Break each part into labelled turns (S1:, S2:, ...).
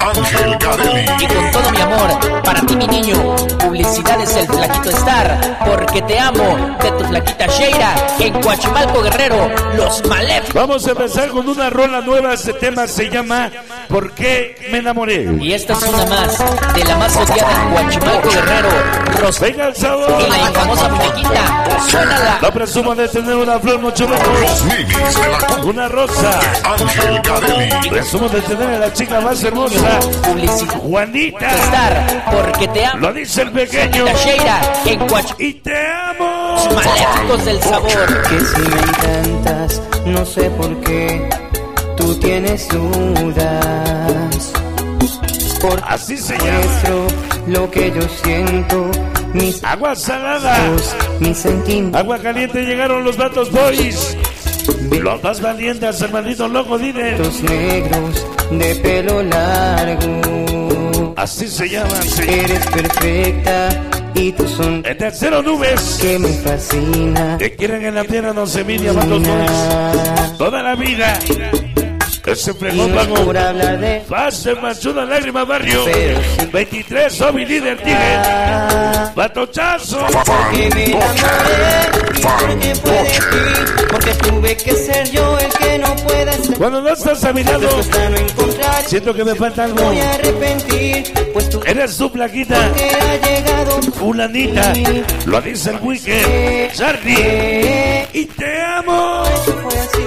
S1: Ángel Garelli.
S2: Y con todo mi amor, para ti mi niño, publicidades El Flaquito Star, porque te amo, de tu flaquita Sheira, en Coachimalco Guerrero, Los Maléficos.
S3: Vamos a empezar con una rola nueva, este tema se llama ¿Por qué me enamoré?
S2: Y esta es una más, de la más odiada en Coachimalco Guerrero,
S3: Venga el sabor.
S2: y la infamosa muñequita, suénala.
S3: No presumo de tener una flor mucho mejor.
S1: Los ninis de la
S3: Una rosa.
S1: Ángel Garelli.
S3: Presumo de tener a la chica más hermosa,
S2: Publicidad
S3: Juanita.
S2: Star, porque te amo,
S3: Lo dice el pequeño.
S2: la Sheira, en Coachimalco.
S3: Y te amo.
S2: Maléficos del sabor.
S4: Que si me encantas, no sé por qué tú tienes dudas. Por
S3: Así se llama.
S4: muestro lo que yo siento, mis
S3: Agua salada.
S4: ojos, mis sentimientos
S3: Agua caliente llegaron los Vatos Boys. Los más valientes, el maldito loco líder.
S4: negros de pelo largo.
S3: Así se llaman, sí.
S4: Eres perfecta y tu son
S3: El tercero nubes.
S4: que me fascina.
S3: Te quieren en la tierra, no se midia, Vatos Boys. Toda la vida. Ese
S4: Y
S3: fregón
S4: no es
S3: vago.
S4: por hablar de
S3: Fase, machuda, lágrima, barrio.
S4: Pero sí.
S3: 23, Sobi, líder, tigre. Batochazo.
S4: que me enamoré y porque fue de ti, porque tuve que ser yo el que no pueda estar.
S3: Cuando no estás a mi lado,
S4: Respuesta no encontrar,
S3: siento que me falta algo.
S4: voy a arrepentir, pues tú
S3: Eres tu plaquita,
S4: que ha llegado
S3: fulanita. Lo dice el Wicked, Charlie. Y te amo.
S4: fue así.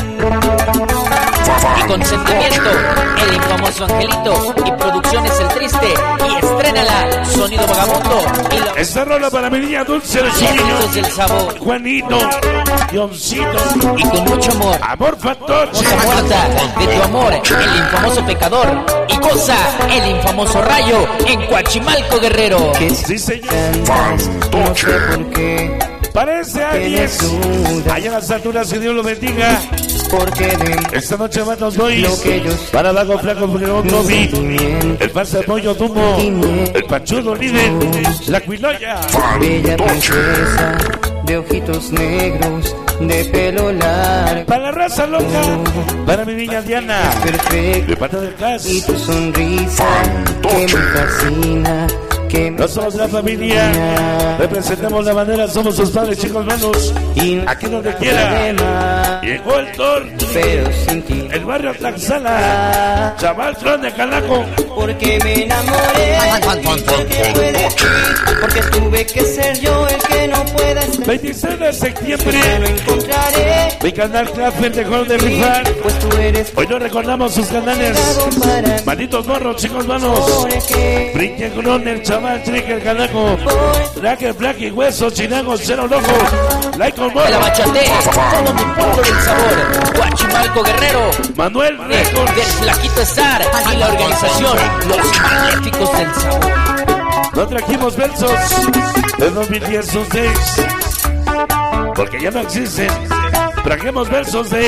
S2: Y con sentimiento, el infamoso Angelito, y Producciones El Triste, y estrénala, Sonido Vagabundo, y los
S3: Esta rola para mi niña dulce de su niño.
S2: Maléficos del sabor.
S3: Juanito, Dioncito,
S2: Y con mucho amor,
S3: Amor Fatoche.
S2: Cosa muerta de tu amor, el infamoso pecador, y goza el infamoso Rayo en Coachimalco Guerrero.
S4: Que
S3: Sí,
S4: si
S3: señor.
S4: cantas, no sé por qué,
S3: Parece a 10. Allá en las alturas, que Dios lo bendiga.
S4: porque de
S3: Esta noche Vatos Boys.
S4: Lo que yo sé.
S3: Para Vago Flaco, Fregón, Toby. El Pase de Pollo, Tumo. El Pachudo, líder. La Cuiloya.
S4: bella princesa de ojitos negros, de pelo largo,
S3: Para la raza loca. Para mi niña Diana. De
S4: perfecta
S3: parte del Cas.
S4: y tu sonrisa que me fascina, que me
S3: No somos la familia. Representamos la bandera, somos sus padres, chicos, manos.
S4: y no
S3: Aquí donde quiera.
S4: más,
S3: Llegó el Thor.
S4: pero sin ti,
S3: El barrio Tlaxcala. Chaval Tron de Calaco.
S4: porque me enamoré, porque fue de ti, porque tuve que ser yo el que no pueda estar.
S3: 26 de
S4: Te lo
S3: septiembre.
S4: encontraré,
S3: Mi canal Craft dejó de rifar.
S4: pues tú eres
S3: Hoy no recordamos sus canales.
S4: para mí,
S3: Malditos morros, chicos, manos.
S4: porque
S3: Brinque con el chaval, trique el canaco. Blacker, Black y hueso, chinago, cero loco. Like con
S2: De la
S3: morro.
S2: bachate, todo mi pueblo del sabor, Coachimalco Guerrero,
S3: Manuel
S2: del
S3: Records.
S2: Flaquito Star, y la organización, Los Maléficos del sabor.
S3: No trajimos versos de 2010, sus days. Porque ya no existen. Trajimos versos de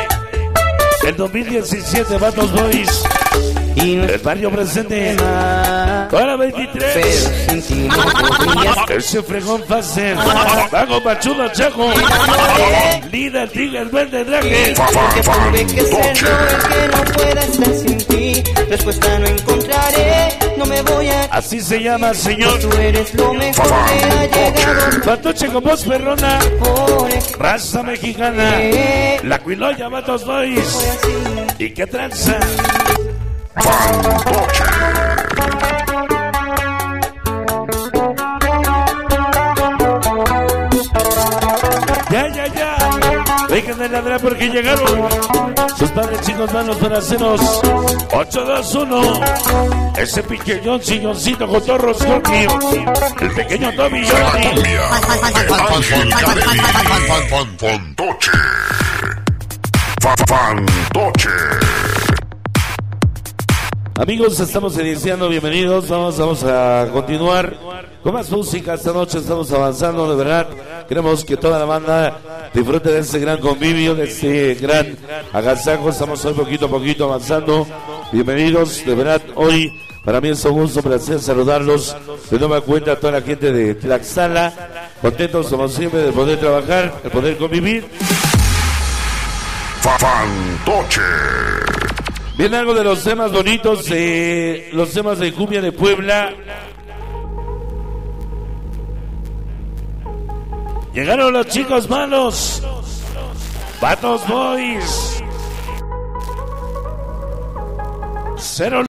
S3: el 2017, Vatos Boys.
S4: y no
S3: El barrio presente.
S4: más,
S3: Ahora
S4: pero
S3: 23.
S4: sin ti no podría
S3: Ese fregón fácil. Vago Pachudo Chaco. Líder, tigre, el verde traje.
S4: porque tuve que ser yo el que no pueda estar sin ti. Respuesta no encontraré, no me voy a.
S3: Así se llama, señor.
S4: Tú eres lo mejor que ha llegado.
S3: Fatoche con voz perrona.
S4: Por
S3: Raza mexicana. La Cuiloya, Vatos Boys. ¿Y qué tranza? Ya. Dejen de ladrar porque llegaron sus padres, chicos, manos para hacernos 8-2-1. Ese pinche Joncito, Cotorro, Scorpio. El pequeño Toby, Jordi.
S1: Cumbia. Ángel Garelli. Fantoche. Fantoche.
S3: Amigos, estamos iniciando, bienvenidos. Vamos a continuar con más música. Esta noche estamos avanzando, de verdad. Queremos que toda la banda disfrute de este gran convivio, de este gran agasajo. Estamos hoy poquito a poquito avanzando. Bienvenidos, de verdad. Hoy para mí es un gusto, placer saludarlos. De nueva cuenta a toda la gente de Tlaxcala. Contentos como siempre de poder trabajar, de poder convivir.
S1: Fantoche.
S3: Viene algo de los temas bonitos, los temas de cumbia de Puebla. Llegaron los chicos malos, Patos Boys. Cero